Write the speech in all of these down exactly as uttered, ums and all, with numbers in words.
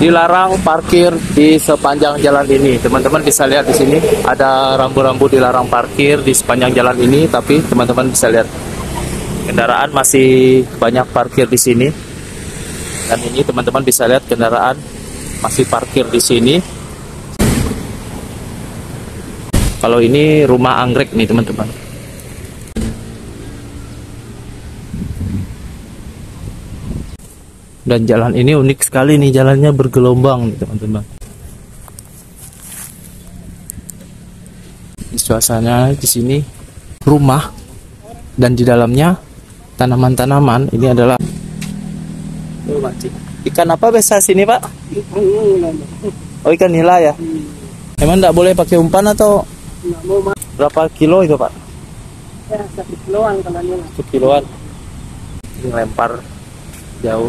Dilarang parkir di sepanjang jalan ini. Teman-teman bisa lihat di sini ada rambu-rambu dilarang parkir di sepanjang jalan ini, tapi teman-teman bisa lihat kendaraan masih banyak parkir di sini. Dan ini teman-teman bisa lihat kendaraan masih parkir di sini. Kalau ini rumah anggrek nih teman-teman. Dan jalan ini unik sekali nih, jalannya bergelombang nih teman-teman. Suasana di sini rumah dan di dalamnya tanaman-tanaman. Ini adalah ikan apa besar sini Pak? Oh, ikan nila ya. Emang enggak boleh pakai umpan atau berapa kilo itu Pak? Ya, satu kiloan kalau nila. Satu kiloan. Ini lempar jauh.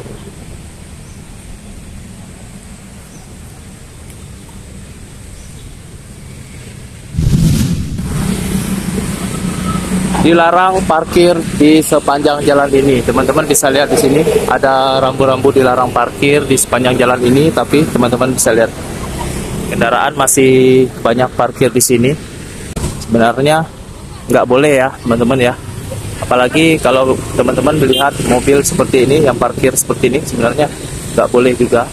Dilarang parkir di sepanjang jalan ini. Teman-teman bisa lihat di sini ada rambu-rambu dilarang parkir di sepanjang jalan ini, tapi teman-teman bisa lihat kendaraan masih banyak parkir di sini. Sebenarnya nggak boleh ya teman-teman ya. Apalagi kalau teman-teman melihat mobil seperti ini yang parkir seperti ini, sebenarnya nggak boleh juga.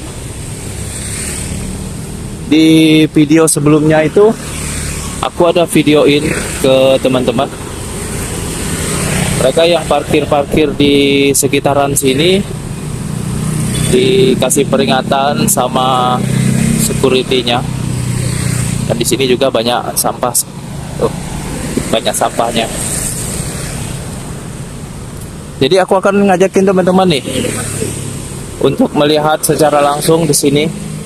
Di video sebelumnya itu aku ada videoin ke teman-teman. Mereka yang parkir-parkir di sekitaran sini dikasih peringatan sama security-nya. Dan di sini juga banyak sampah, tuh, banyak sampahnya. Jadi aku akan ngajakin teman-teman nih untuk melihat secara langsung di sini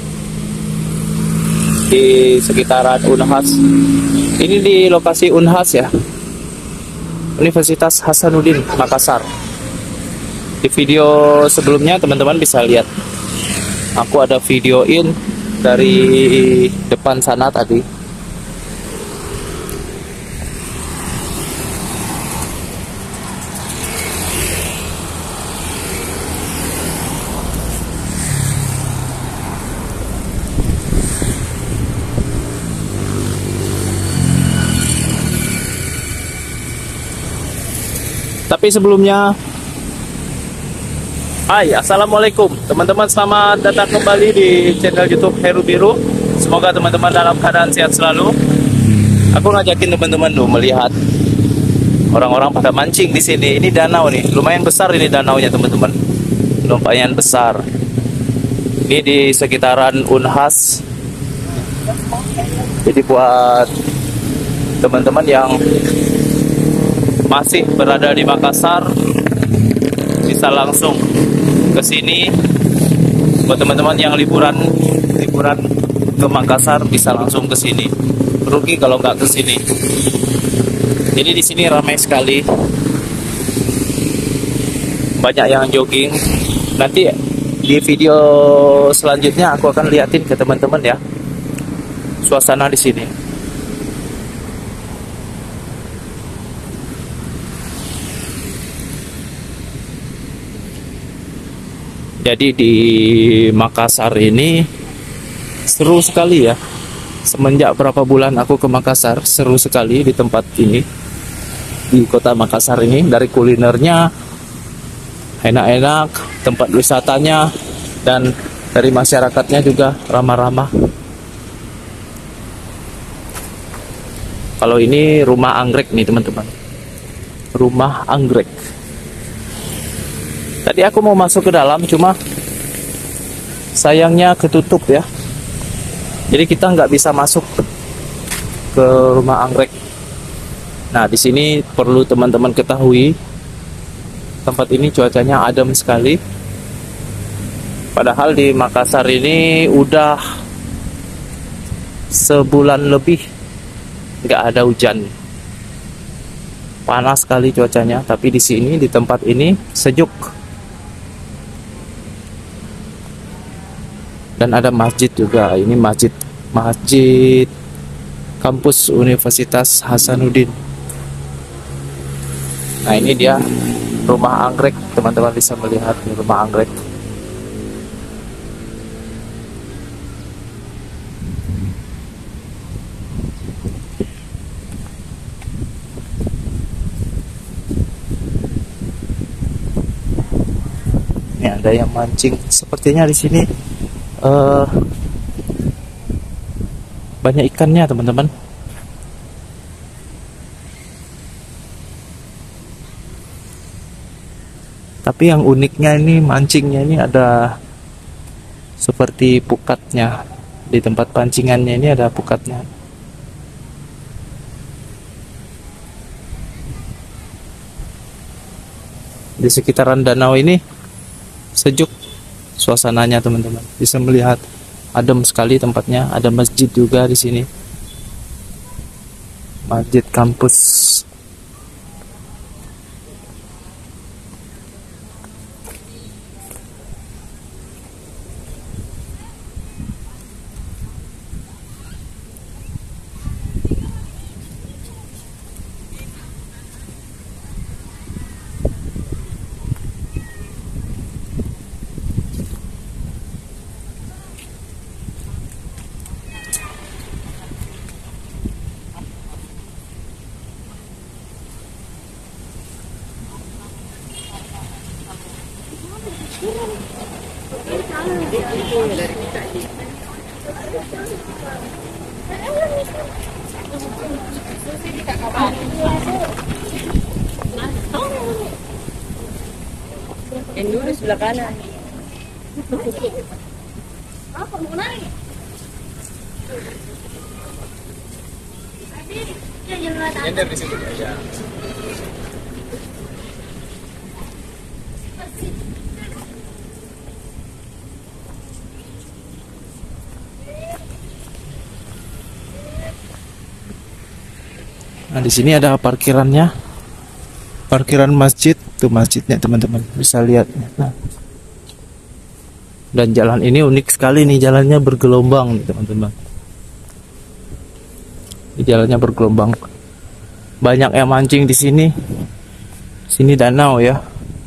di sekitaran Unhas. Ini di lokasi Unhas ya. Universitas Hasanuddin Makassar. Di video sebelumnya teman-teman bisa lihat aku ada videoin dari depan sana tadi. Tapi sebelumnya, hai, assalamualaikum teman-teman, selamat datang kembali di channel YouTube Heru Biru. Semoga teman-teman dalam keadaan sehat selalu. Aku ngajakin teman-teman tuh melihat orang-orang pada mancing di sini. Ini danau nih, lumayan besar ini danaunya teman-teman, lumayan besar. Ini di sekitaran Unhas. Jadi buat teman-teman yang masih berada di Makassar bisa langsung ke sini. Buat teman-teman yang liburan liburan ke Makassar bisa langsung ke sini. Rugi kalau nggak ke sini. Jadi di sini ramai sekali. Banyak yang jogging. Nanti di video selanjutnya aku akan liatin ke teman-teman ya suasana di sini. Jadi di Makassar ini seru sekali ya. Semenjak berapa bulan aku ke Makassar, seru sekali di tempat ini. Di kota Makassar ini, dari kulinernya enak-enak, tempat wisatanya, dan dari masyarakatnya juga ramah-ramah. Kalau ini rumah anggrek nih teman-teman. Rumah anggrek. Tadi aku mau masuk ke dalam, cuma sayangnya ketutup ya. Jadi kita nggak bisa masuk ke rumah anggrek. Nah, di sini perlu teman-teman ketahui, tempat ini cuacanya adem sekali. Padahal di Makassar ini udah sebulan lebih nggak ada hujan. Panas sekali cuacanya, tapi di sini di tempat ini sejuk. Dan ada masjid juga. Ini masjid masjid kampus Universitas Hasanuddin. Nah, ini dia rumah anggrek. Teman-teman bisa melihat rumah anggrek. Ini ada yang mancing. Sepertinya di sini uh, banyak ikannya, teman-teman. Tapi yang uniknya ini mancingnya ini ada seperti pukatnya. Di tempat pancingannya ini ada pukatnya. Di sekitaran danau ini sejuk suasananya, teman-teman. Bisa melihat adem sekali tempatnya. Ada masjid juga di sini. Masjid kampus. Yang dulu sebelah kanan. Apa mau naik? Nyender di situ aja. Nah, di sini ada parkirannya. Parkiran masjid, tuh masjidnya, teman-teman. Bisa lihat. Nah. Dan jalan ini unik sekali nih, jalannya bergelombang nih, teman-teman. Ini jalannya bergelombang. Banyak yang mancing di sini. Sini danau ya.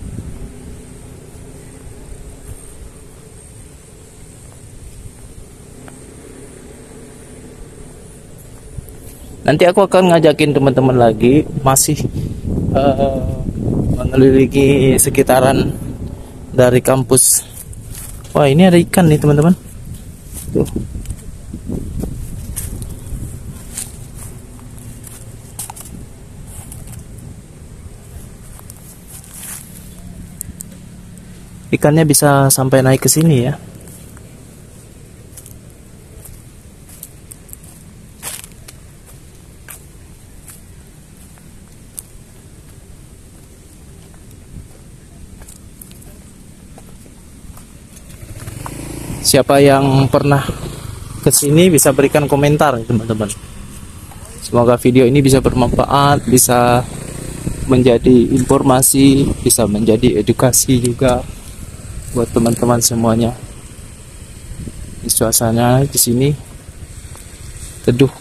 Nanti aku akan ngajakin teman-teman lagi masih uh, mengelilingi sekitaran dari kampus. Wah, ini ada ikan nih, teman-teman. Tuh. Ikannya bisa sampai naik ke sini ya. Siapa yang pernah ke sini bisa berikan komentar, teman-teman. Semoga video ini bisa bermanfaat, bisa menjadi informasi, bisa menjadi edukasi juga buat teman-teman semuanya. Ini suasana di sini teduh.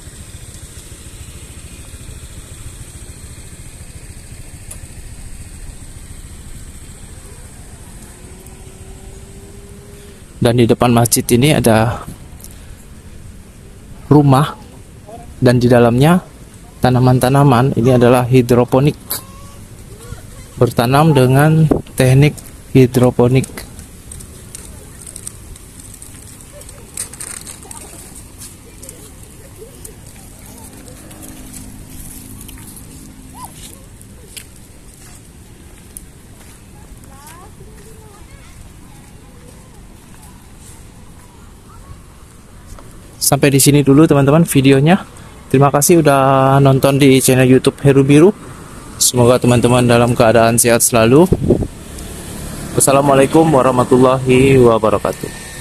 Dan di depan masjid ini ada rumah, dan di dalamnya tanaman-tanaman. Ini adalah hidroponik, bertanam dengan teknik hidroponik. Sampai di sini dulu, teman-teman, videonya. Terima kasih udah nonton di channel YouTube Heru Biru. Semoga teman-teman dalam keadaan sehat selalu. Wassalamualaikum warahmatullahi wabarakatuh.